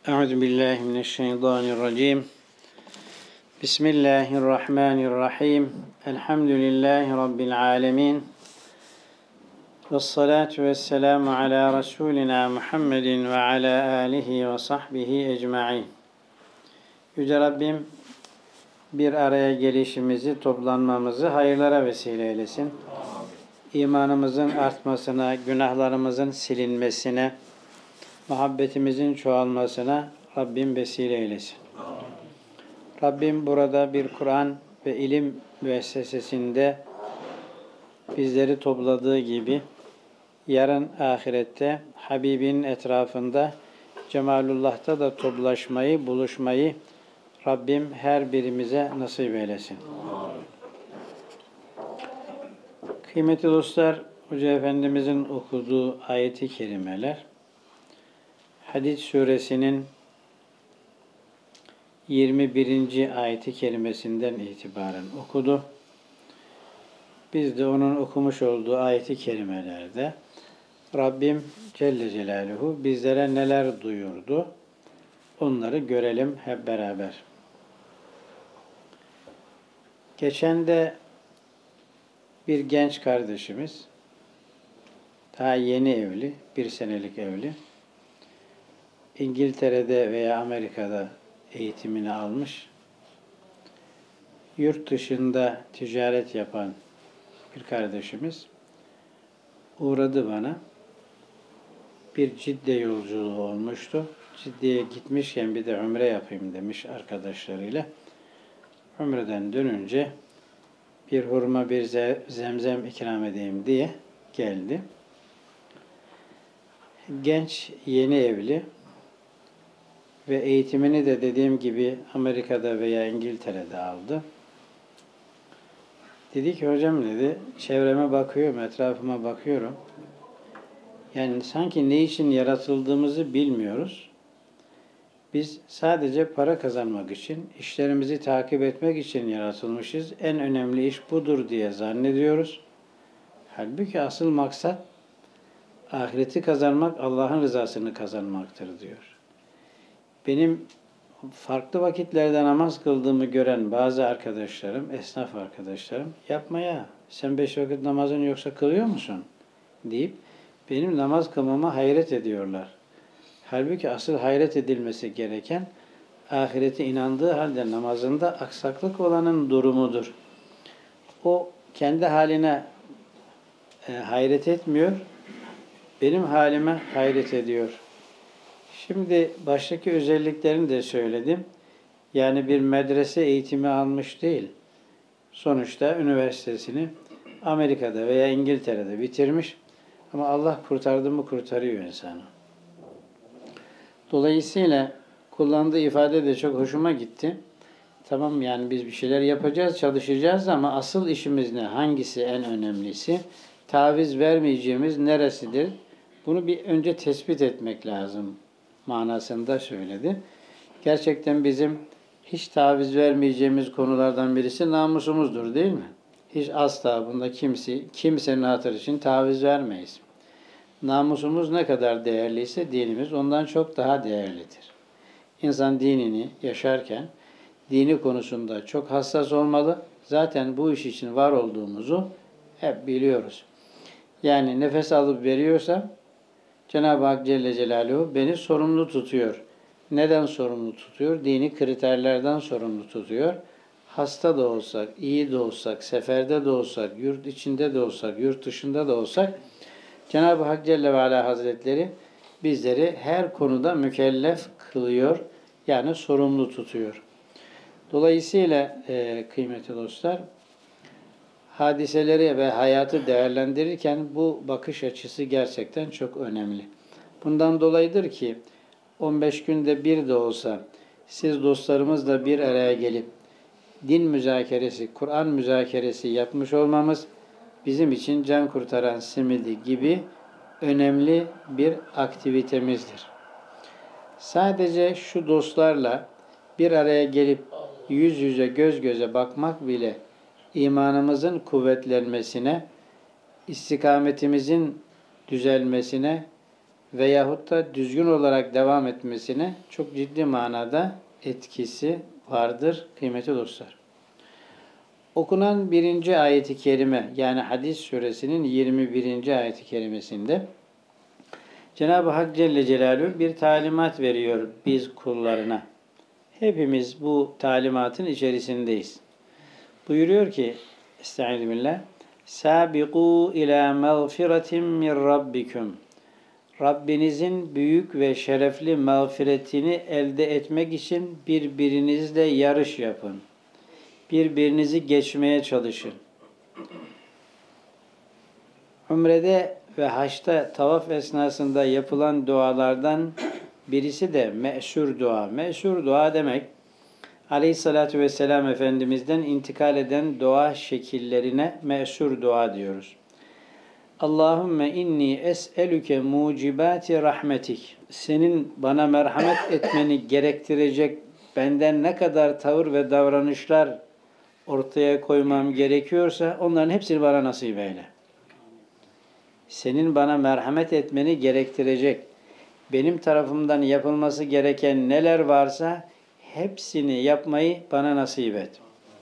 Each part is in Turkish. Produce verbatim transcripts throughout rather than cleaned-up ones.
Euzu billahi mineşşeytanirracim. Bismillahirrahmanirrahim. Elhamdülillahi rabbil alamin. Ves salatu vesselamu ala Resulina Muhammedin ve ala alihi ve sahbihi ecmaîn. Yüce Rabbim bir araya gelişimizi, toplanmamızı hayırlara vesile eylesin. İmanımızın artmasına, günahlarımızın silinmesine, muhabbetimizin çoğalmasına Rabbim vesile eylesin. Rabbim burada bir Kur'an ve ilim müessesesinde bizleri topladığı gibi yarın ahirette Habibin etrafında Cemalullah'ta da toplaşmayı, buluşmayı Rabbim her birimize nasip eylesin. Kıymetli dostlar, Hoca Efendimizin okuduğu ayeti kerimeler Hadid suresinin yirmi birinci ayeti kerimesinden itibaren okudu. Biz de onun okumuş olduğu ayeti kerimelerde Rabbim Celle Celaluhu bizlere neler duyurdu, onları görelim hep beraber. Geçen de bir genç kardeşimiz, daha yeni evli, bir senelik evli, İngiltere'de veya Amerika'da eğitimini almış, yurt dışında ticaret yapan bir kardeşimiz uğradı bana. Bir Cidde yolculuğu olmuştu. Cidde'ye gitmişken bir de umre yapayım demiş arkadaşlarıyla. Umreden dönünce bir hurma, bir zemzem ikram edeyim diye geldi. Genç, yeni evli ve eğitimini de dediğim gibi Amerika'da veya İngiltere'de aldı. Dedi ki hocam dedi, çevreme bakıyorum, etrafıma bakıyorum. Yani sanki ne için yaratıldığımızı bilmiyoruz. Biz sadece para kazanmak için, işlerimizi takip etmek için yaratılmışız. En önemli iş budur diye zannediyoruz. Halbuki asıl maksat ahireti kazanmak, Allah'ın rızasını kazanmaktır diyor. Benim farklı vakitlerde namaz kıldığımı gören bazı arkadaşlarım, esnaf arkadaşlarım, yapma ya, sen beş vakit namazın yoksa kılıyor musun? Deyip benim namaz kılmama hayret ediyorlar. Halbuki asıl hayret edilmesi gereken ahirete inandığı halde namazında aksaklık olanın durumudur. O kendi haline e, hayret etmiyor, benim halime hayret ediyor. Şimdi baştaki özelliklerini de söyledim. Yani bir medrese eğitimi almış değil. Sonuçta üniversitesini Amerika'da veya İngiltere'de bitirmiş. Ama Allah kurtardı mı kurtarıyor insanı. Dolayısıyla kullandığı ifade de çok hoşuma gitti. Tamam, yani biz bir şeyler yapacağız, çalışacağız ama asıl işimiz ne? Hangisi en önemlisi? Taviz vermeyeceğimiz neresidir? Bunu bir önce tespit etmek lazım manasında söyledi. Gerçekten bizim hiç taviz vermeyeceğimiz konulardan birisi namusumuzdur, değil mi? Hiç asla bunda kimse, kimsenin hatırı için taviz vermeyiz. Namusumuz ne kadar değerliyse dinimiz ondan çok daha değerlidir. İnsan dinini yaşarken dini konusunda çok hassas olmalı. Zaten bu iş için var olduğumuzu hep biliyoruz. Yani nefes alıp veriyorsa Cenab-ı Hak Celle Celaluhu beni sorumlu tutuyor. Neden sorumlu tutuyor? Dini kriterlerden sorumlu tutuyor. Hasta da olsak, iyi de olsak, seferde de olsak, yurt içinde de olsak, yurt dışında da olsak Cenab-ı Hak Celle ve Ala Hazretleri bizleri her konuda mükellef kılıyor. Yani sorumlu tutuyor. Dolayısıyla e, kıymetli dostlar, hadiseleri ve hayatı değerlendirirken bu bakış açısı gerçekten çok önemli. Bundan dolayıdır ki on beş günde bir de olsa siz dostlarımızla bir araya gelip din müzakeresi, Kur'an müzakeresi yapmış olmamız bizim için can kurtaran simidi gibi önemli bir aktivitemizdir. Sadece şu dostlarla bir araya gelip yüz yüze, göz göze bakmak bile imanımızın kuvvetlenmesine, istikametimizin düzelmesine veyahut da düzgün olarak devam etmesine çok ciddi manada etkisi vardır kıymetli dostlar. Okunan birinci ayeti kerime yani Hadis suresinin yirmi birinci ayeti kerimesinde Cenab-ı Hak Celle Celaluhu bir talimat veriyor biz kullarına. Hepimiz bu talimatın içerisindeyiz. Buyuruyor ki Estağfirullah Sabiqu ila mağfiretin min rabbikum Rabbinizin büyük ve şerefli mağfiretini elde etmek için birbirinizle yarış yapın. Birbirinizi geçmeye çalışın. Umrede ve haçta tavaf esnasında yapılan dualardan birisi de meşhur dua. Meşhur dua demek, Aleyhissalatü vesselam Efendimiz'den intikal eden dua şekillerine meşhur dua diyoruz. Allahümme inni es'elüke mucibati rahmetik. Senin bana merhamet etmeni gerektirecek benden ne kadar tavır ve davranışlar ortaya koymam gerekiyorsa onların hepsini bana nasip eyle. Senin bana merhamet etmeni gerektirecek, benim tarafımdan yapılması gereken neler varsa hepsini yapmayı bana nasip et.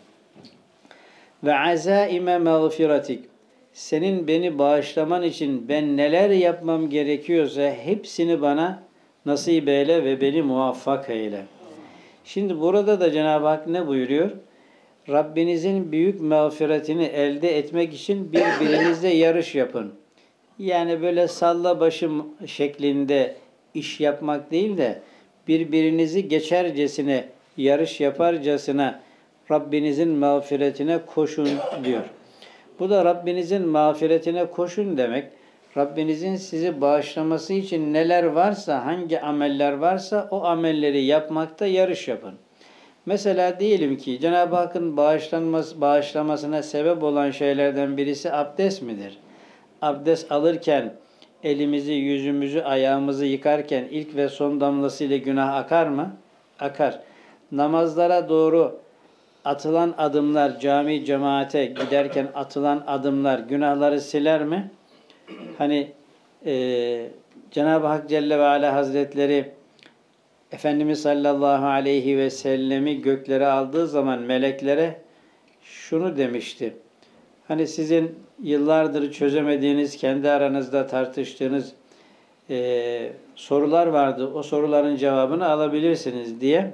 Ve azaime mağfiratik. Senin beni bağışlaman için ben neler yapmam gerekiyorsa hepsini bana nasip eyle ve beni muvaffak eyle. Şimdi burada da Cenab-ı Hak ne buyuruyor? Rabbinizin büyük mağfiretini elde etmek için birbirinizle yarış yapın. Yani böyle salla başım şeklinde iş yapmak değil de birbirinizi geçercesine, yarış yaparcasına Rabbinizin mağfiretine koşun diyor. Bu da Rabbinizin mağfiretine koşun demek. Rabbinizin sizi bağışlaması için neler varsa, hangi ameller varsa o amelleri yapmakta yarış yapın. Mesela diyelim ki Cenab-ı Hakk'ın bağışlanması, bağışlamasına sebep olan şeylerden birisi abdest midir? Abdest alırken elimizi, yüzümüzü, ayağımızı yıkarken ilk ve son damlasıyla günah akar mı? Akar. Namazlara doğru atılan adımlar, cami cemaate giderken atılan adımlar günahları siler mi? Hani e, Cenab-ı Hak Celle ve Ala Hazretleri Efendimiz sallallahu aleyhi ve sellemi göklere aldığı zaman meleklere şunu demişti. Hani sizin yıllardır çözemediğiniz, kendi aranızda tartıştığınız e, sorular vardı. O soruların cevabını alabilirsiniz diye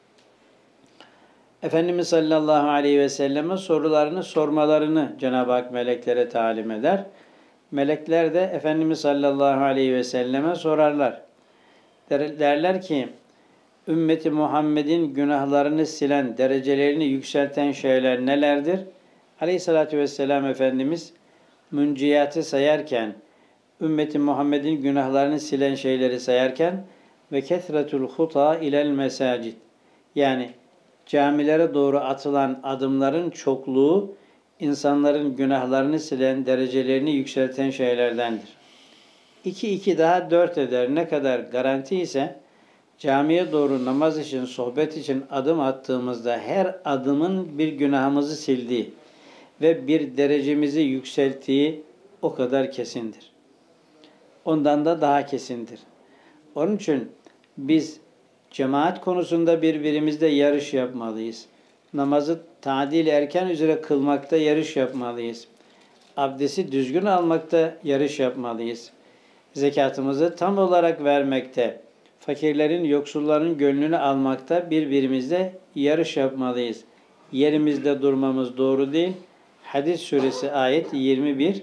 Efendimiz sallallahu aleyhi ve selleme sorularını sormalarını Cenab-ı Hak meleklere talim eder. Melekler de Efendimiz sallallahu aleyhi ve selleme sorarlar. Der, derler ki, ümmeti Muhammed'in günahlarını silen, derecelerini yükselten şeyler nelerdir? Aleyhissalatü vesselam Efendimiz münciyatı sayarken, ümmeti Muhammed'in günahlarını silen şeyleri sayarken ve kethretul huta ilel mesacid yani camilere doğru atılan adımların çokluğu insanların günahlarını silen, derecelerini yükselten şeylerdendir. İki iki daha dört eder. Ne kadar garanti ise camiye doğru namaz için, sohbet için adım attığımızda her adımın bir günahımızı sildiği ve bir derecemizi yükselttiği o kadar kesindir. Ondan da daha kesindir. Onun için biz cemaat konusunda birbirimizle yarış yapmalıyız. Namazı tadil erken üzere kılmakta yarış yapmalıyız. Abdesti düzgün almakta yarış yapmalıyız. Zekatımızı tam olarak vermekte, fakirlerin, yoksulların gönlünü almakta birbirimizle yarış yapmalıyız. Yerimizde durmamız doğru değil. Hadis suresi ayet yirmi bir.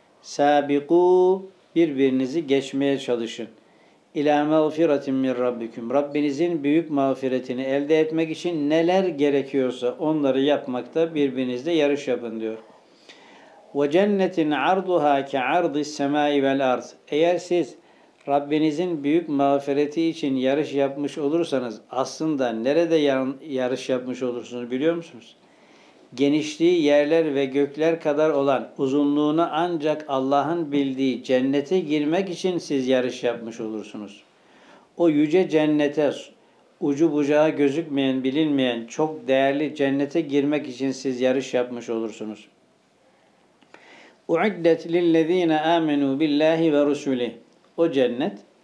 Sabiqu birbirinizi geçmeye çalışın. İlâ mağfiretin min rabbikum. Rabbinizin büyük mağfiretini elde etmek için neler gerekiyorsa onları yapmakta birbirinizle yarış yapın diyor. Ve cennetin arduha ke ardis semai vel ard. Eğer siz Rabbinizin büyük mağfireti için yarış yapmış olursanız aslında nerede yarış yapmış olursunuz biliyor musunuz? Genişliği yerler ve gökler kadar olan uzunluğunu ancak Allah'ın bildiği cennete girmek için siz yarış yapmış olursunuz. O yüce cennete, ucu bucağı gözükmeyen, bilinmeyen, çok değerli cennete girmek için siz yarış yapmış olursunuz. Uiddet lillezine amenu billahi ve rusulih. O cennet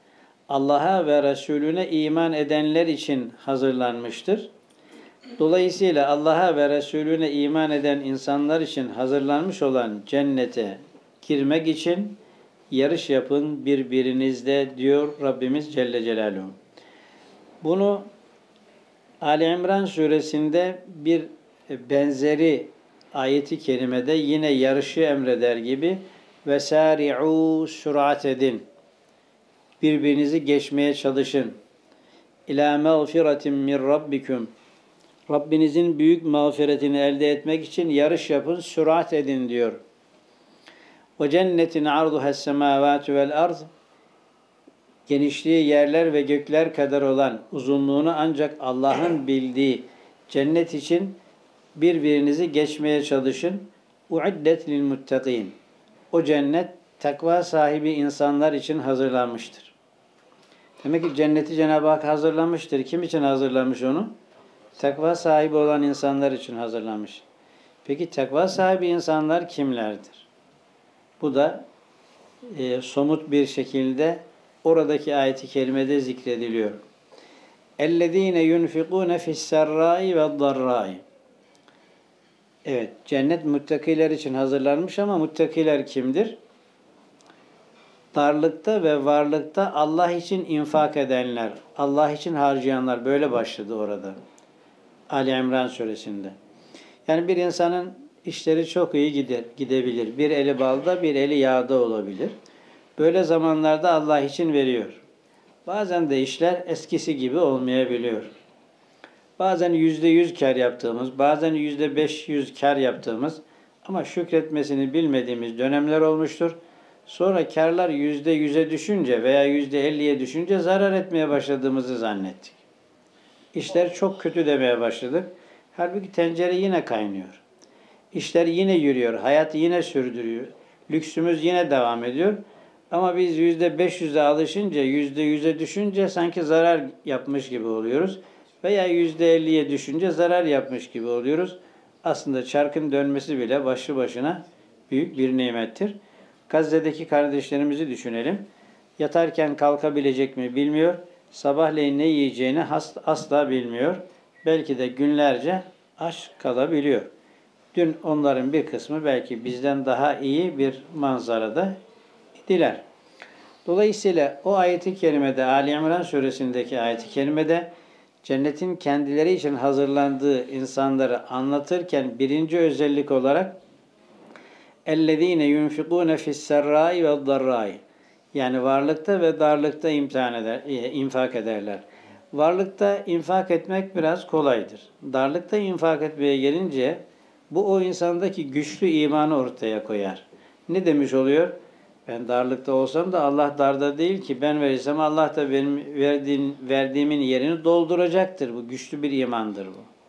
Allah'a ve Resulüne iman edenler için hazırlanmıştır. Dolayısıyla Allah'a ve Resulüne iman eden insanlar için hazırlanmış olan cennete girmek için yarış yapın birbirinizle diyor Rabbimiz Celle Celaluhu. Bunu Ali İmran suresinde bir benzeri ayeti kerimede yine yarışı emreder gibi vesari'u sürat edin. Birbirinizi geçmeye çalışın. İlâ mağfiretin min rabbikum. Rabbinizin büyük mağfiretini elde etmek için yarış yapın, sürat edin diyor. Ve cennetin arduhas semâvâtu vel ard. Genişliği yerler ve gökler kadar olan uzunluğunu ancak Allah'ın bildiği cennet için birbirinizi geçmeye çalışın. Uiddet lil muttaqin. O cennet takva sahibi insanlar için hazırlanmıştır. Demek ki cenneti Cenab-ı Hak hazırlamıştır. Kim için hazırlamış onu? Takva sahibi olan insanlar için hazırlamış. Peki takva sahibi insanlar kimlerdir? Bu da e, somut bir şekilde oradaki ayet-i kerimede zikrediliyor. اَلَّذ۪ينَ يُنْفِقُونَ فِي السَّرَّاءِ وَالضَّرَّاءِ. Evet, cennet muttakiler için hazırlanmış ama muttakiler kimdir? Darlıkta ve varlıkta Allah için infak edenler, Allah için harcayanlar, böyle başladı orada. Ali İmran suresinde. Yani bir insanın işleri çok iyi gider, gidebilir. Bir eli balda, bir eli yağda olabilir. Böyle zamanlarda Allah için veriyor. Bazen de işler eskisi gibi olmayabiliyor. Bazen yüzde yüz kar yaptığımız, bazen yüzde beş yüz kar yaptığımız ama şükretmesini bilmediğimiz dönemler olmuştur. Sonra karlar yüzde yüze düşünce veya yüzde elliye düşünce zarar etmeye başladığımızı zannettik. İşler çok kötü demeye başladık. Halbuki tencere yine kaynıyor. İşler yine yürüyor, hayat yine sürdürüyor. Lüksümüz yine devam ediyor. Ama biz yüzde beş yüze alışınca, yüzde yüze düşünce sanki zarar yapmış gibi oluyoruz. Veya yüzde elliye düşünce zarar yapmış gibi oluyoruz. Aslında çarkın dönmesi bile başlı başına büyük bir nimettir. Gazze'deki kardeşlerimizi düşünelim. Yatarken kalkabilecek mi bilmiyor. Sabahleyin ne yiyeceğini asla bilmiyor. Belki de günlerce aç kalabiliyor. Dün onların bir kısmı belki bizden daha iyi bir manzarada idiler. Dolayısıyla o ayet-i kerimede, Ali İmran suresindeki ayet-i kerimede cennetin kendileri için hazırlandığı insanları anlatırken birinci özellik olarak اَلَّذ۪ينَ يُنْفِقُونَ فِي السَّرَّاءِ وَالضَّرَّاءِ. Yani varlıkta ve darlıkta imtihan eder, infak ederler. Varlıkta infak etmek biraz kolaydır. Darlıkta infak etmeye gelince bu o insandaki güçlü imanı ortaya koyar. Ne demiş oluyor? Ben darlıkta olsam da Allah darda değil ki, ben verirsem Allah da benim verdiğim, verdiğimin yerini dolduracaktır. Bu güçlü bir imandır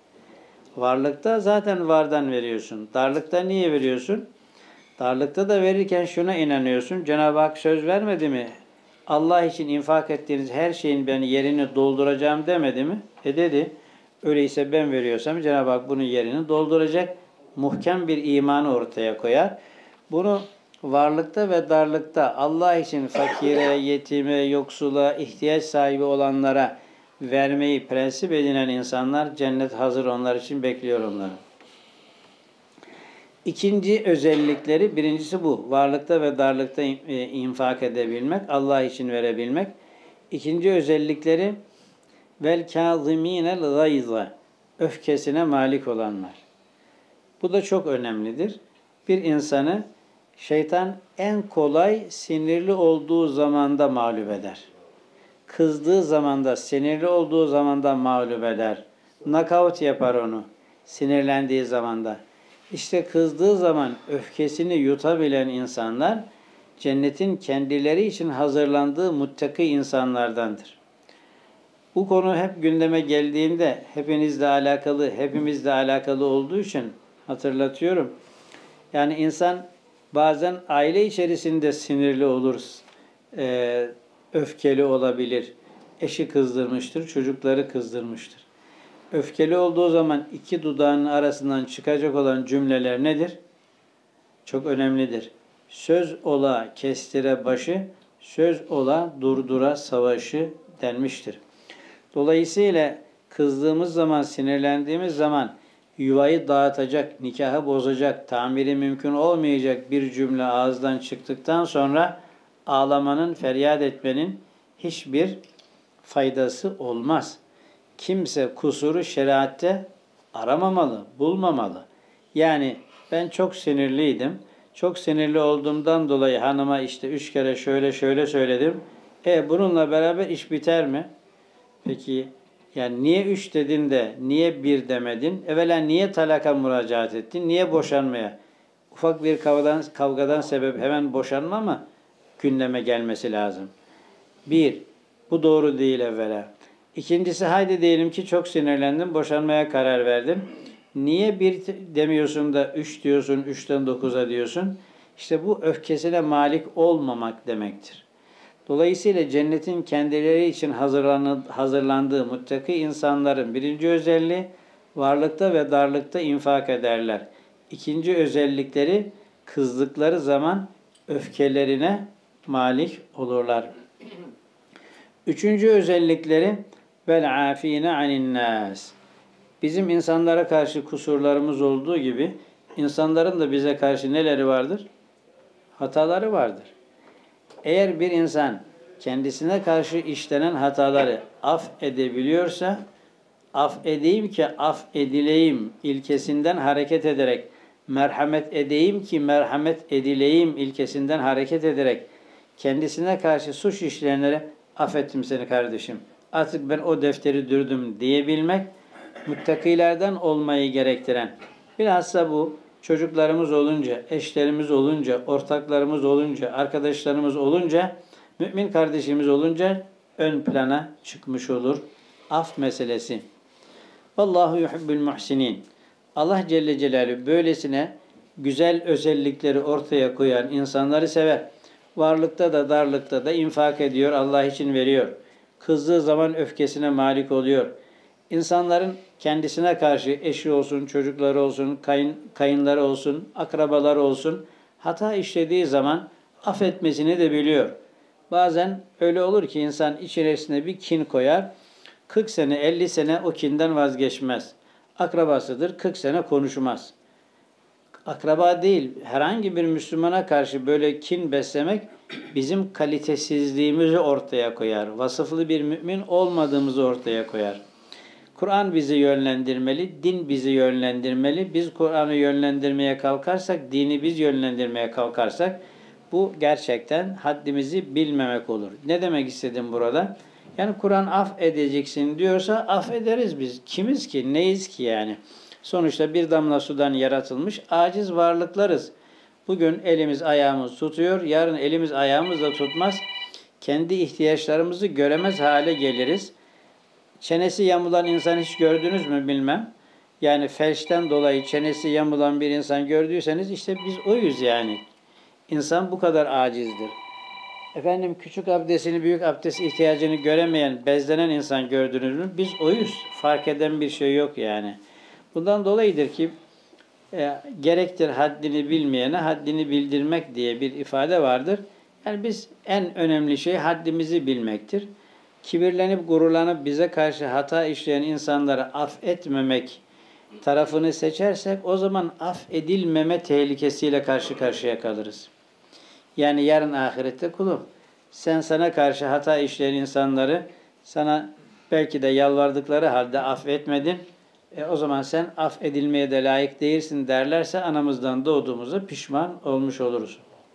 bu. Varlıkta zaten vardan veriyorsun. Darlıkta niye veriyorsun? Darlıkta da verirken şuna inanıyorsun. Cenab-ı Hak söz vermedi mi? Allah için infak ettiğiniz her şeyin ben yerini dolduracağım demedi mi? E dedi. Öyleyse ben veriyorsam Cenab-ı Hak bunun yerini dolduracak. Muhkem bir imanı ortaya koyar. Bunu varlıkta ve darlıkta Allah için fakire, yetime, yoksula, ihtiyaç sahibi olanlara vermeyi prensip edinen insanlar, cennet hazır onlar için, bekliyor onları. İkinci özellikleri, birincisi bu. Varlıkta ve darlıkta infak edebilmek, Allah için verebilmek. İkinci özellikleri vel kâzimînel gayza, öfkesine malik olanlar. Bu da çok önemlidir. Bir insanı şeytan en kolay sinirli olduğu zamanda mağlup eder. Kızdığı zamanda, sinirli olduğu zamanda mağlup eder. Knockout yapar onu sinirlendiği zamanda. İşte kızdığı zaman öfkesini yutabilen insanlar cennetin kendileri için hazırlandığı muttaki insanlardandır. Bu konu hep gündeme geldiğinde hepinizle alakalı, hepimizle alakalı olduğu için hatırlatıyorum. Yani insan bazen aile içerisinde sinirli olur, e, öfkeli olabilir. Eşi kızdırmıştır, çocukları kızdırmıştır. Öfkeli olduğu zaman iki dudağının arasından çıkacak olan cümleler nedir? Çok önemlidir. Söz ola kestire başı, söz ola durdura savaşı denmiştir. Dolayısıyla kızdığımız zaman, sinirlendiğimiz zaman yuvayı dağıtacak, nikahı bozacak, tamiri mümkün olmayacak bir cümle ağızdan çıktıktan sonra ağlamanın, feryat etmenin hiçbir faydası olmaz. Kimse kusuru şeriatte aramamalı, bulmamalı. Yani ben çok sinirliydim. Çok sinirli olduğumdan dolayı hanıma işte üç kere şöyle şöyle söyledim. E bununla beraber iş biter mi? Peki yani niye üç dedin de niye bir demedin? Evvela niye talaka müracaat ettin? Niye boşanmaya? Ufak bir kavgadan, kavgadan sebep hemen boşanma mı gündeme gelmesi lazım? Bir, bu doğru değil evvela. İkincisi, haydi diyelim ki çok sinirlendim, boşanmaya karar verdim. Niye bir demiyorsun da üç diyorsun, üçten dokuza diyorsun? İşte bu öfkesine malik olmamak demektir. Dolayısıyla cennetin kendileri için hazırlandığı muttaki insanların birinci özelliği varlıkta ve darlıkta infak ederler. İkinci özellikleri kızdıkları zaman öfkelerine malik olurlar. Üçüncü özellikleri vel afine anin nas. Bizim insanlara karşı kusurlarımız olduğu gibi insanların da bize karşı neleri vardır? Hataları vardır. Eğer bir insan kendisine karşı işlenen hataları af edebiliyorsa, af edeyim ki af edileyim ilkesinden hareket ederek, merhamet edeyim ki merhamet edileyim ilkesinden hareket ederek, kendisine karşı suç işleyenlere affettim seni kardeşim, artık ben o defteri dürdüm diyebilmek, muttakilerden olmayı gerektiren, bilhassa bu çocuklarımız olunca, eşlerimiz olunca, ortaklarımız olunca, arkadaşlarımız olunca, mümin kardeşimiz olunca ön plana çıkmış olur. Af meselesi. Vallahu yuhibbul muhsinin. Allah Celle Celaluhu böylesine güzel özellikleri ortaya koyan insanları sever. Varlıkta da darlıkta da infak ediyor, Allah için veriyor. Kızdığı zaman öfkesine malik oluyor. İnsanların kendisine karşı eşi olsun, çocukları olsun, kayın, kayınları olsun, akrabaları olsun hata işlediği zaman affetmesini de biliyor. Bazen öyle olur ki insan içerisine bir kin koyar, kırk sene, elli sene o kinden vazgeçmez. Akrabasıdır, kırk sene konuşmaz. Akraba değil, herhangi bir Müslümana karşı böyle kin beslemek bizim kalitesizliğimizi ortaya koyar. Vasıflı bir mümin olmadığımızı ortaya koyar. Kur'an bizi yönlendirmeli, din bizi yönlendirmeli. Biz Kur'an'ı yönlendirmeye kalkarsak, dini biz yönlendirmeye kalkarsak bu gerçekten haddimizi bilmemek olur. Ne demek istedim burada? Yani Kur'an af edeceksin diyorsa affederiz biz. Kimiz ki, neyiz ki yani? Sonuçta bir damla sudan yaratılmış aciz varlıklarız. Bugün elimiz ayağımız tutuyor, yarın elimiz ayağımız da tutmaz. Kendi ihtiyaçlarımızı göremez hale geliriz. Çenesi yamulan insan hiç gördünüz mü bilmem. Yani felçten dolayı çenesi yamulan bir insan gördüyseniz işte biz oyuz yani. İnsan bu kadar acizdir. Efendim küçük abdestini, büyük abdest ihtiyacını göremeyen, bezlenen insan gördünüz mü? Biz oyuz. Fark eden bir şey yok yani. Bundan dolayıdır ki e, gerektir haddini bilmeyene haddini bildirmek diye bir ifade vardır. Yani biz en önemli şey haddimizi bilmektir. Kibirlenip gururlanıp bize karşı hata işleyen insanları affetmemek tarafını seçersek o zaman affedilmeme tehlikesiyle karşı karşıya kalırız. Yani yarın ahirette kulum sen sana karşı hata işleyen insanları sana belki de yalvardıkları halde affetmedin. E o zaman sen affedilmeye de layık değilsin derlerse anamızdan doğduğumuza pişman olmuş oluruz.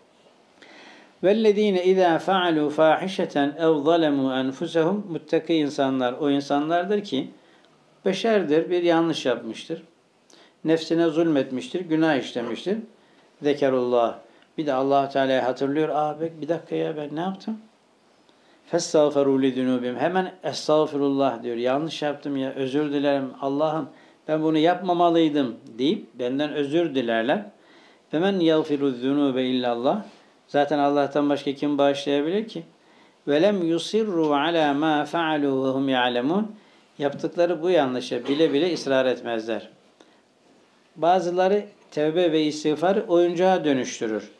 وَالَّذ۪ينَ اِذَا فَعَلُوا فَاحِشَةً اَوْ ظَلَمُوا اَنْفُسَهُمْ Muttaki insanlar o insanlardır ki beşerdir, bir yanlış yapmıştır. Nefsine zulmetmiştir, günah işlemiştir. Zekerullah. Bir de Allah Teala'yı hatırlıyor. Aa bir dakika ya ben ne yaptım? فَاسْتَغْفَرُوا لِذُنُوبِهِمْ Hemen estağfirullah diyor. Yanlış yaptım ya, özür dilerim. Allah'ım ben bunu yapmamalıydım deyip benden özür dilerler. فَمَنْ يَغْفِرُ الذُّنُوبَ اِلَّا اللّٰهِ Zaten Allah'tan başka kim bağışlayabilir ki? وَلَمْ يُصِرُّوا عَلَى مَا فَعَلُوا وَهُمْ يَعْلَمُونَ Yaptıkları bu yanlışa bile bile ısrar etmezler. Bazıları tevbe ve istiğfarı oyuncağa dönüştürür.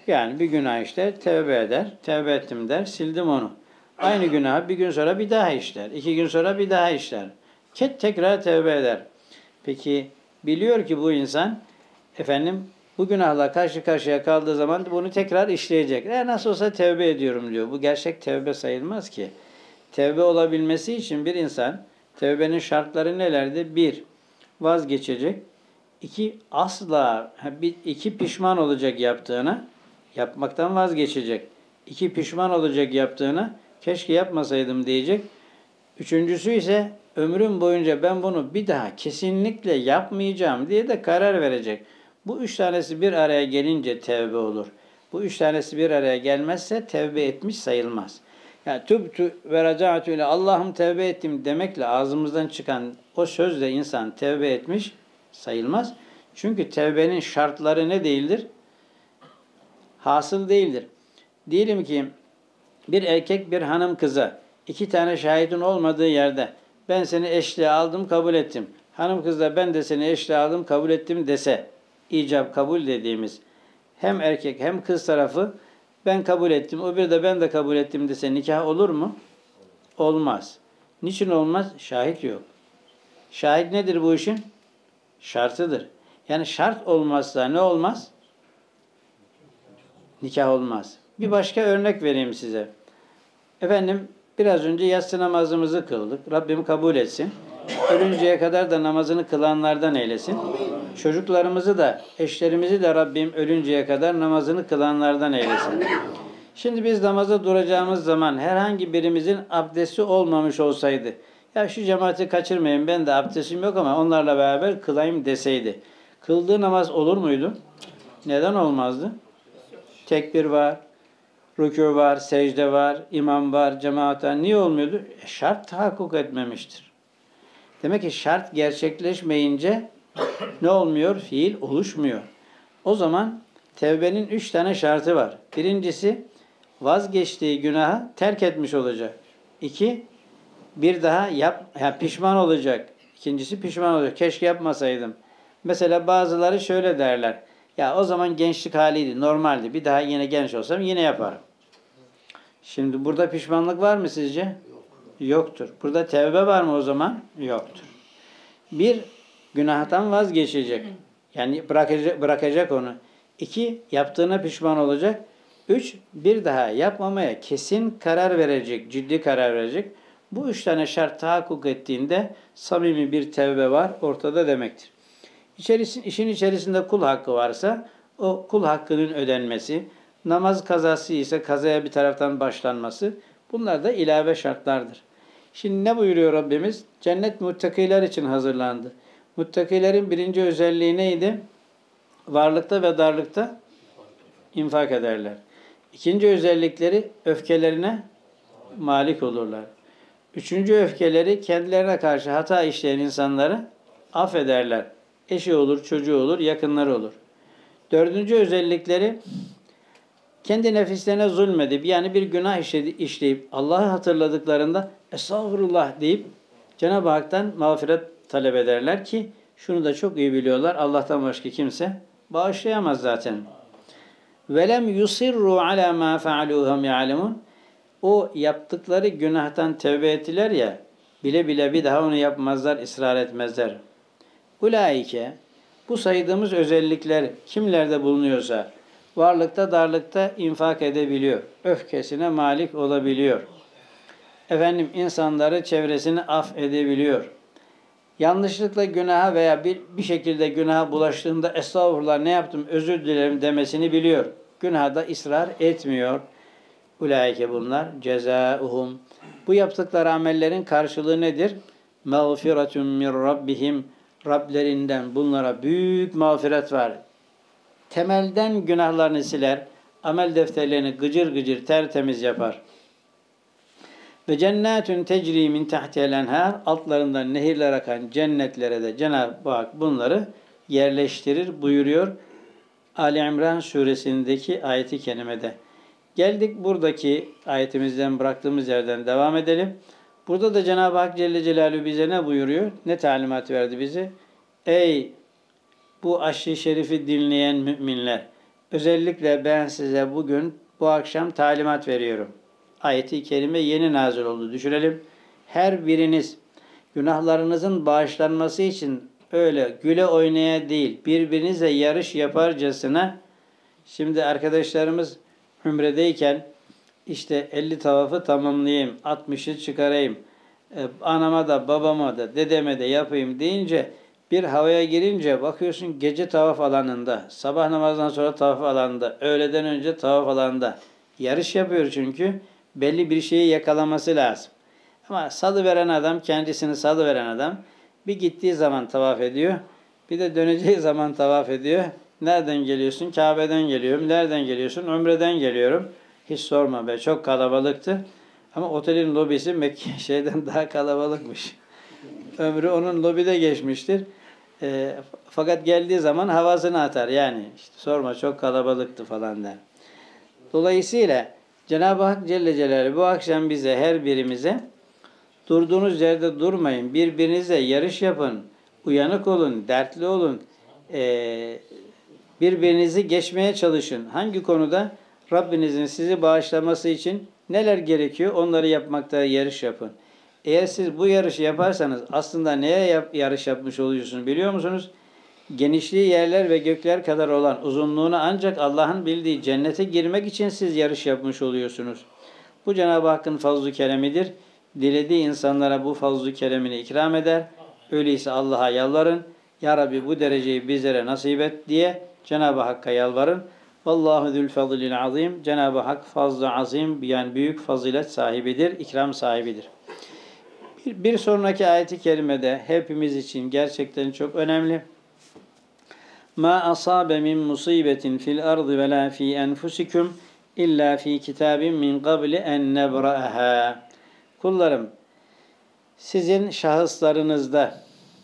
Yani bir günah işler, tevbe eder, tevbe ettim der, sildim onu. Aynı günahı bir gün sonra bir daha işler, iki gün sonra bir daha işler. Ket tekrar tevbe eder. Peki biliyor ki bu insan efendim bu günahla karşı karşıya kaldığı zaman bunu tekrar işleyecek. E nasıl olsa tevbe ediyorum diyor. Bu gerçek tevbe sayılmaz ki. Tevbe olabilmesi için bir insan tevbenin şartları nelerdi? Bir, vazgeçecek. İki, asla bir, iki pişman olacak yaptığına, yapmaktan vazgeçecek. İki, pişman olacak yaptığına, keşke yapmasaydım diyecek. Üçüncüsü ise ömrüm boyunca ben bunu bir daha kesinlikle yapmayacağım diye de karar verecek. Bu üç tanesi bir araya gelince tevbe olur. Bu üç tanesi bir araya gelmezse tevbe etmiş sayılmaz. Yani tübtü ve raca'tu ile Allah'ım tevbe ettim demekle ağzımızdan çıkan o sözle insan tevbe etmiş sayılmaz. Çünkü tevbenin şartları ne değildir? Hasıl değildir. Diyelim ki bir erkek bir hanım kıza iki tane şahidin olmadığı yerde ben seni eşliğe aldım kabul ettim. Hanım kız da ben de seni eşliğe aldım kabul ettim dese icap kabul dediğimiz hem erkek hem kız tarafı ben kabul ettim o bir de ben de kabul ettim dese nikah olur mu? Olmaz. Niçin olmaz? Şahit yok. Şahit nedir bu işin? Şartıdır. Yani şart olmazsa ne olmaz? Nikah olmaz. Bir başka örnek vereyim size. Efendim biraz önce yatsı namazımızı kıldık. Rabbim kabul etsin. Ölünceye kadar da namazını kılanlardan eylesin. Çocuklarımızı da, eşlerimizi de Rabbim ölünceye kadar namazını kılanlardan eylesin. Şimdi biz namaza duracağımız zaman herhangi birimizin abdesti olmamış olsaydı, ya şu cemaati kaçırmayın ben de abdestim yok ama onlarla beraber kılayım deseydi, kıldığı namaz olur muydu? Neden olmazdı? Tekbir var, rükû var, secde var, imam var, cemaat var. Niye olmuyordu? E, şart tahakkuk etmemiştir. Demek ki şart gerçekleşmeyince ne olmuyor? Fiil oluşmuyor. O zaman tevbenin üç tane şartı var. Birincisi vazgeçtiği günahı terk etmiş olacak. İki, bir daha yap, yani pişman olacak. İkincisi pişman olacak. Keşke yapmasaydım. Mesela bazıları şöyle derler. Ya o zaman gençlik haliydi, normaldi. Bir daha yine genç olsam yine yaparım. Şimdi burada pişmanlık var mı sizce? Yok. Yoktur. Burada tevbe var mı o zaman? Yoktur. Bir, günahtan vazgeçecek. Yani bırakacak, bırakacak onu. İki, yaptığına pişman olacak. Üç, bir daha yapmamaya kesin karar verecek, ciddi karar verecek. Bu üç tane şart tahakkuk ettiğinde samimi bir tevbe var ortada demektir. İçerisin, işin içerisinde kul hakkı varsa o kul hakkının ödenmesi, namaz kazası ise kazaya bir taraftan başlanması bunlar da ilave şartlardır. Şimdi ne buyuruyor Rabbimiz? Cennet muttakiler için hazırlandı. Muttakilerin birinci özelliği neydi? Varlıkta ve darlıkta infak ederler. İkinci özellikleri öfkelerine malik olurlar. Üçüncü öfkeleri kendilerine karşı hata işleyen insanları affederler. Eşi olur, çocuğu olur, yakınları olur. Dördüncü özellikleri kendi nefislerine zulmedip yani bir günah işleyip Allah'ı hatırladıklarında estağfurullah deyip Cenab-ı Hak'tan mağfiret talep ederler ki şunu da çok iyi biliyorlar. Allah'tan başka kimse bağışlayamaz zaten. Velem yusirru ala ma fa'aluhum ya'lemun. O yaptıkları günahtan tevbe ettiler ya, bile bile bir daha onu yapmazlar, ısrar etmezler. Ulaike, bu saydığımız özellikler kimlerde bulunuyorsa, varlıkta, darlıkta infak edebiliyor, öfkesine malik olabiliyor. Efendim, insanları, çevresini af edebiliyor. Yanlışlıkla günaha veya bir, bir şekilde günaha bulaştığında estağfurullah ne yaptım, özür dilerim demesini biliyor. Günahda ısrar etmiyor. Ulaike bunlar cezauhum. Bu yaptıkları amellerin karşılığı nedir? Mağfiretun min rabbihim. Rablerinden bunlara büyük mağfiret var. Temelden günahlarını siler, amel defterlerini gıcır gıcır tertemiz yapar. Ve cennetun tecri min tahtiha'l enhar. Altlarından nehirler akan cennetlere de Cenab-ı Hak bunları yerleştirir buyuruyor. Ali İmran suresindeki ayeti kerimede. Geldik buradaki ayetimizden bıraktığımız yerden devam edelim. Burada da Cenab-ı Hak Celle Celaluhu bize ne buyuruyor? Ne talimat verdi bize? Ey bu aşr-ı şerifi dinleyen müminler! özellikle ben size bugün, bu akşam talimat veriyorum. Ayet-i kerime yeni nazil oldu. Düşünelim. Her biriniz günahlarınızın bağışlanması için öyle güle oynaya değil, birbirinize yarış yaparcasına, şimdi arkadaşlarımız Ümre'deyken işte elli tavafı tamamlayayım, altmışı çıkarayım, anama da babama da dedeme de yapayım deyince, bir havaya girince bakıyorsun gece tavaf alanında, sabah namazdan sonra tavaf alanında, öğleden önce tavaf alanında yarış yapıyor çünkü belli bir şeyi yakalaması lazım. Ama salıveren adam, kendisini salıveren adam bir gittiği zaman tavaf ediyor, bir de döneceği zaman tavaf ediyor. Nereden geliyorsun? Kabe'den geliyorum. Nereden geliyorsun? Ömre'den geliyorum. Hiç sorma be, çok kalabalıktı. Ama otelin lobisi Mekke şeyden daha kalabalıkmış. Ömrü onun lobide geçmiştir. E, fakat geldiği zaman havasını atar. Yani işte sorma çok kalabalıktı falan der. Dolayısıyla Cenab-ı Hak Celle Celaluhu bu akşam bize, her birimize, durduğunuz yerde durmayın, birbirinize yarış yapın, uyanık olun, dertli olun, e, birbirinizi geçmeye çalışın. Hangi konuda? Rabbinizin sizi bağışlaması için neler gerekiyor? Onları yapmakta yarış yapın. Eğer siz bu yarışı yaparsanız aslında neye yap, yarış yapmış oluyorsunuz biliyor musunuz? Genişliği yerler ve gökler kadar olan uzunluğunu ancak Allah'ın bildiği cennete girmek için siz yarış yapmış oluyorsunuz. Bu Cenab-ı Hakk'ın fazl-ı keremidir. Dilediği insanlara bu fazl-ı keremini ikram eder. Öyleyse Allah'a yalvarın. Ya Rabbi bu dereceyi bizlere nasip et diye Cenab-ı Hakk'a yalvarın. Vallahu zül fazlil azim. Cenab-ı Hak fazl-ı azim, yani büyük fazilet sahibidir, ikram sahibidir. Bir, bir sonraki ayeti kerimede hepimiz için gerçekten çok önemli. Ma asabe min musibetin fil ardı ve la fi enfusikum illa fi kitabin min qabli en nebra'aha. Kullarım, sizin şahıslarınızda,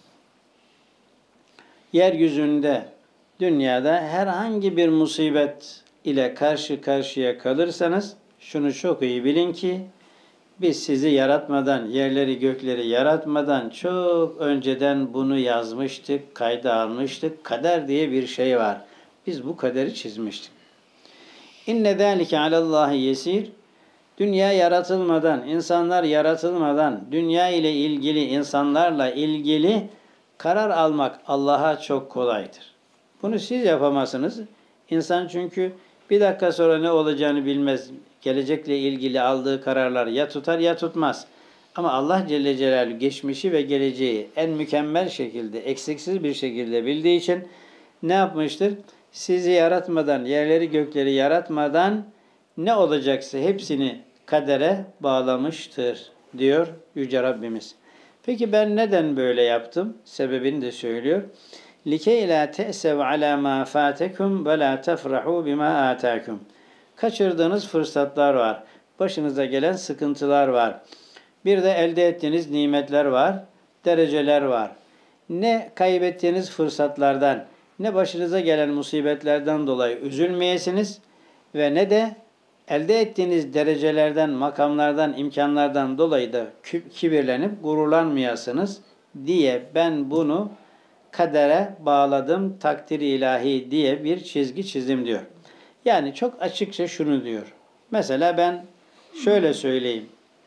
yeryüzünde, dünyada herhangi bir musibet ile karşı karşıya kalırsanız şunu çok iyi bilin ki biz sizi yaratmadan, yerleri gökleri yaratmadan çok önceden bunu yazmıştık, kayda almıştık. Kader diye bir şey var. Biz bu kaderi çizmiştik. İnne zâlike alallâhi yesîr. Dünya yaratılmadan, insanlar yaratılmadan, dünya ile ilgili, insanlarla ilgili karar almak Allah'a çok kolaydır. Bunu siz yapamazsınız. İnsan çünkü bir dakika sonra ne olacağını bilmez. Gelecekle ilgili aldığı kararlar ya tutar ya tutmaz. Ama Allah Celle Celaluhu geçmişi ve geleceği en mükemmel şekilde, eksiksiz bir şekilde bildiği için ne yapmıştır? Sizi yaratmadan, yerleri gökleri yaratmadan ne olacaksa hepsini kadere bağlamıştır diyor Yüce Rabbimiz. Peki ben neden böyle yaptım? Sebebini de söylüyor. لِكَيْ لَا تَأْسَوْ عَلَى مَا فَاتَكُمْ وَلَا تَفْرَحُوا بِمَا آتَاكُمْ. Kaçırdığınız fırsatlar var. Başınıza gelen sıkıntılar var. Bir de elde ettiğiniz nimetler var, dereceler var. Ne kaybettiğiniz fırsatlardan, ne başınıza gelen musibetlerden dolayı üzülmeyesiniz ve ne de elde ettiğiniz derecelerden, makamlardan, imkanlardan dolayı da kibirlenip gururlanmayasınız diye ben bunu kadere bağladım, takdir ilahi diye bir çizgi çizdim diyor. Yani çok açıkça şunu diyor. Mesela ben şöyle söyleyeyim.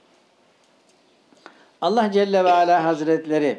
Allah Celle ve Ala Hazretleri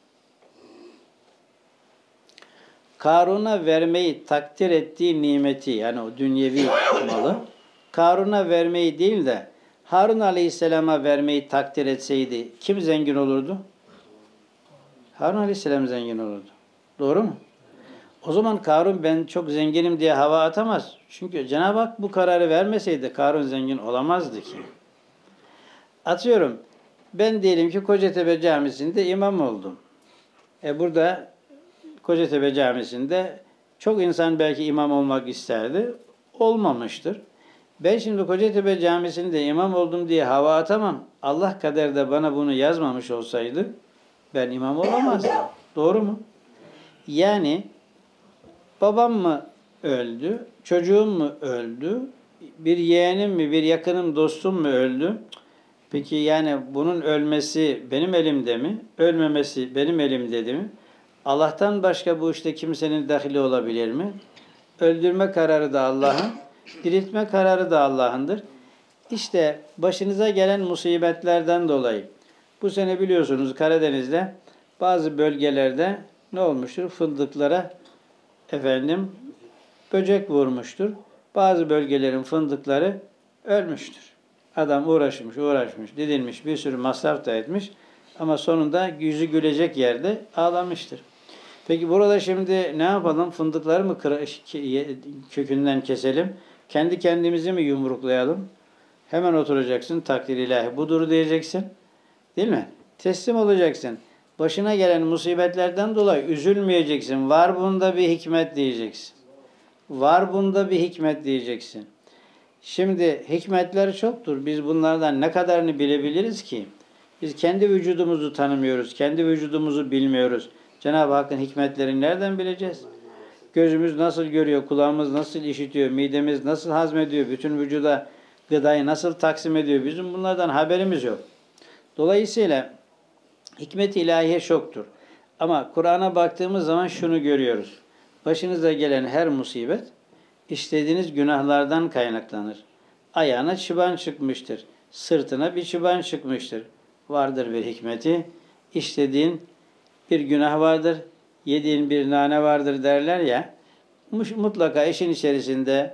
Karun'a vermeyi takdir ettiği nimeti, yani o dünyevi malı, Karun'a vermeyi değil de Harun Aleyhisselam'a vermeyi takdir etseydi kim zengin olurdu? Harun Aleyhisselam zengin olurdu. Doğru mu? O zaman Karun ben çok zenginim diye hava atamaz. Çünkü Cenab-ı Hak bu kararı vermeseydi Karun zengin olamazdı ki. Atıyorum, ben diyelim ki Kocatepe Camisi'nde imam oldum. E burada Kocatepe Camisi'nde çok insan belki imam olmak isterdi. Olmamıştır. Ben şimdi Kocatepe Camisi'nde imam oldum diye hava atamam. Allah kaderde bana bunu yazmamış olsaydı ben imam olamazdım. Doğru mu? Yani babam mı öldü, çocuğum mu öldü, bir yeğenim mi, bir yakınım, dostum mu öldü? Peki yani bunun ölmesi benim elimde mi? Ölmemesi benim elimde mi? Allah'tan başka bu işte kimsenin dahili olabilir mi? Öldürme kararı da Allah'ın, diriltme kararı da Allah'ındır. İşte başınıza gelen musibetlerden dolayı, bu sene biliyorsunuz Karadeniz'de bazı bölgelerde ne olmuştur? Fındıklara efendim böcek vurmuştur. Bazı bölgelerin fındıkları ölmüştür. Adam uğraşmış, uğraşmış, didinmiş, bir sürü masraf da etmiş ama sonunda yüzü gülecek yerde ağlamıştır. Peki burada şimdi ne yapalım? Fındıkları mı kökünden keselim? Kendi kendimizi mi yumruklayalım? Hemen oturacaksın, takdir ilahi budur diyeceksin. Değil mi? Teslim olacaksın. Başına gelen musibetlerden dolayı üzülmeyeceksin. Var bunda bir hikmet diyeceksin. Var bunda bir hikmet diyeceksin. Şimdi hikmetler çoktur. Biz bunlardan ne kadarını bilebiliriz ki? Biz kendi vücudumuzu tanımıyoruz. Kendi vücudumuzu bilmiyoruz. Cenab-ı Hakk'ın hikmetlerini nereden bileceğiz? Gözümüz nasıl görüyor, kulağımız nasıl işitiyor, midemiz nasıl hazmediyor, bütün vücuda gıdayı nasıl taksim ediyor? Bizim bunlardan haberimiz yok. Dolayısıyla hikmet-i ilahiye çoktur. Ama Kur'an'a baktığımız zaman şunu görüyoruz. Başınıza gelen her musibet işlediğiniz günahlardan kaynaklanır. Ayağına çıban çıkmıştır. Sırtına bir çıban çıkmıştır. Vardır bir hikmeti. İşlediğin bir günah vardır. Yediğin bir nane vardır derler ya. Mutlaka işin içerisinde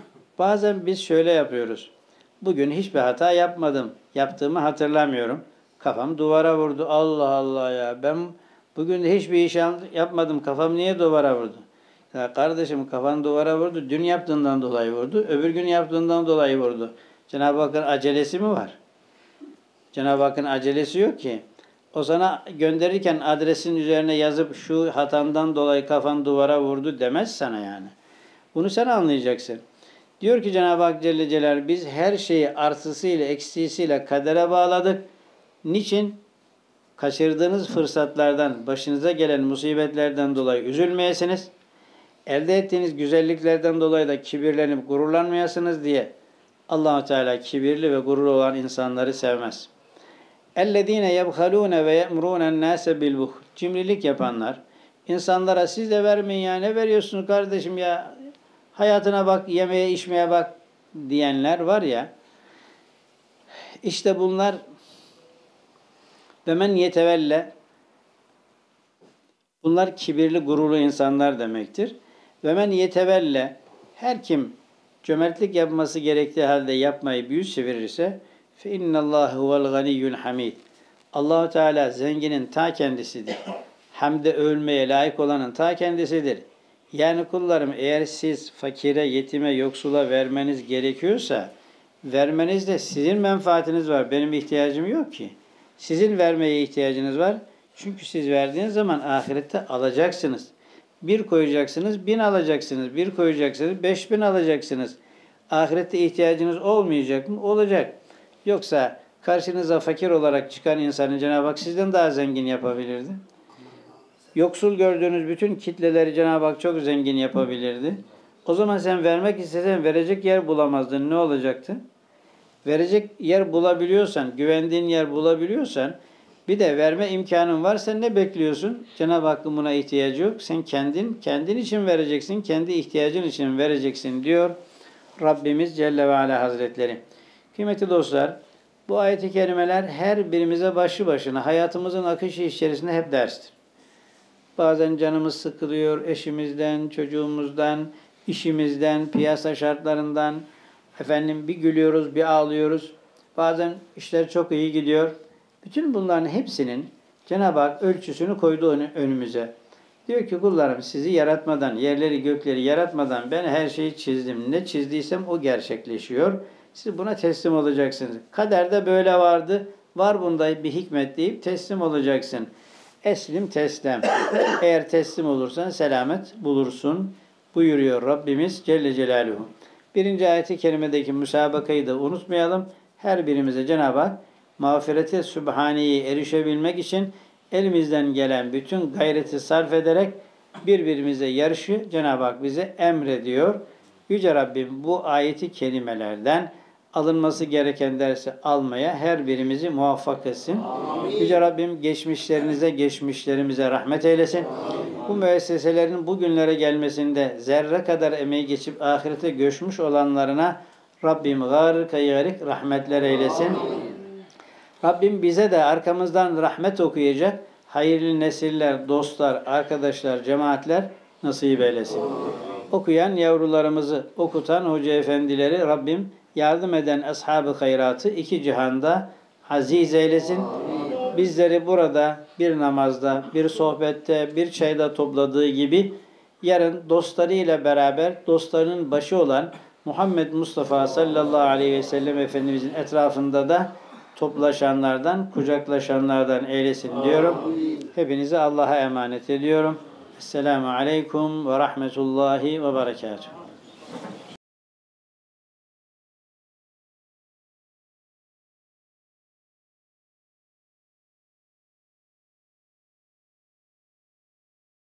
bazen biz şöyle yapıyoruz. Bugün hiçbir hata yapmadım. Yaptığımı hatırlamıyorum. Kafam duvara vurdu. Allah Allah ya. Ben bugün de hiçbir iş yapmadım. Kafam niye duvara vurdu? Ya kardeşim kafan duvara vurdu. Dün yaptığından dolayı vurdu. Öbür gün yaptığından dolayı vurdu. Cenab-ı Hakk'ın acelesi mi var? Cenab-ı Hakk'ın acelesi yok ki. O sana gönderirken adresin üzerine yazıp şu hatandan dolayı kafan duvara vurdu demez sana yani. Bunu sen anlayacaksın. Diyor ki Cenab-ı Hak Celle Celaluhu biz her şeyi artısıyla eksisiyle kadere bağladık. Niçin? Kaçırdığınız fırsatlardan, başınıza gelen musibetlerden dolayı üzülmeyesiniz. Elde ettiğiniz güzelliklerden dolayı da kibirlenip gururlanmayasınız diye Allah-u Teala kibirli ve gururlu olan insanları sevmez. اَلَّذ۪ينَ يَبْخَلُونَ وَيَأْمُرُونَ النَّاسَ بِالْبُخْلِ Cimrilik yapanlar, insanlara siz de vermeyin ya, ne veriyorsunuz kardeşim ya, hayatına bak, yemeye içmeye bak diyenler var ya, işte bunlar وَمَنْ يَتَوَلَّ bunlar kibirli, gururlu insanlar demektir. وَمَنْ يَتَوَلَّ her kim cömertlik yapması gerektiği halde yapmayı yüz çevirirse فَاِنَّ اللّٰهُ هُوَ الْغَنِيُّ الْحَمِيدُ Allah-u Teala zenginin ta kendisidir. Hamde övülmeye layık olanın ta kendisidir. Yani kullarım eğer siz fakire, yetime, yoksula vermeniz gerekiyorsa vermenizde sizin menfaatiniz var. Benim ihtiyacım yok ki. Sizin vermeye ihtiyacınız var. Çünkü siz verdiğiniz zaman ahirette alacaksınız. Bir koyacaksınız, bin alacaksınız. Bir koyacaksınız, beş bin alacaksınız. Ahirette ihtiyacınız olmayacak mı? Olacak. Yoksa karşınıza fakir olarak çıkan insanı Cenab-ı Hak sizden daha zengin yapabilirdi. Yoksul gördüğünüz bütün kitleleri Cenab-ı Hak çok zengin yapabilirdi. O zaman sen vermek istesen verecek yer bulamazdın. Ne olacaktı? Verecek yer bulabiliyorsan, güvendiğin yer bulabiliyorsan, bir de verme imkanın var. Sen ne bekliyorsun? Cenab-ı Hakk'ın buna ihtiyacı yok. Sen kendin, kendin için vereceksin, kendi ihtiyacın için vereceksin diyor Rabbimiz Celle ve Ala Hazretleri. Kıymetli dostlar, bu ayet-i kerimeler her birimize başlı başına hayatımızın akışı içerisinde hep derstir. Bazen canımız sıkılıyor eşimizden, çocuğumuzdan, işimizden, piyasa şartlarından. Efendim bir gülüyoruz, bir ağlıyoruz. Bazen işler çok iyi gidiyor. Bütün bunların hepsinin Cenab-ı Hak ölçüsünü koydu önümüze. Diyor ki kullarım sizi yaratmadan, yerleri gökleri yaratmadan ben her şeyi çizdim. Ne çizdiysem o gerçekleşiyor. Siz buna teslim olacaksınız. Kaderde böyle vardı. Var bunda bir hikmet deyip teslim olacaksın. Eslim teslem. Eğer teslim olursan selamet bulursun buyuruyor Rabbimiz Celle Celaluhu. Birinci ayeti kerimedeki müsabakayı da unutmayalım. Her birimize Cenab-ı Hak mağfireti Sübhane'yi erişebilmek için elimizden gelen bütün gayreti sarf ederek birbirimize yarışı Cenab-ı Hak bize emrediyor. Yüce Rabbim bu ayeti kelimelerden alınması gereken dersi almaya her birimizi muvaffak etsin. Amin. Yüce Rabbim geçmişlerinize, geçmişlerimize rahmet eylesin. Bu müesseselerin bugünlere gelmesinde zerre kadar emeği geçip ahirete göçmüş olanlarına Rabbim gâr kaygarik rahmetler eylesin. Rabbim bize de arkamızdan rahmet okuyacak hayırlı nesiller, dostlar, arkadaşlar, cemaatler nasip eylesin. Okuyan yavrularımızı, okutan hoca efendileri Rabbim yardım eden ashab-ı hayratı iki cihanda aziz eylesin. Bizleri burada bir namazda, bir sohbette, bir çayda topladığı gibi yarın dostlarıyla beraber dostlarının başı olan Muhammed Mustafa sallallahu aleyhi ve sellem Efendimizin etrafında da toplaşanlardan, kucaklaşanlardan eylesin diyorum. Hepinizi Allah'a emanet ediyorum. Esselamu aleyküm ve rahmetullahi ve berekatuhu.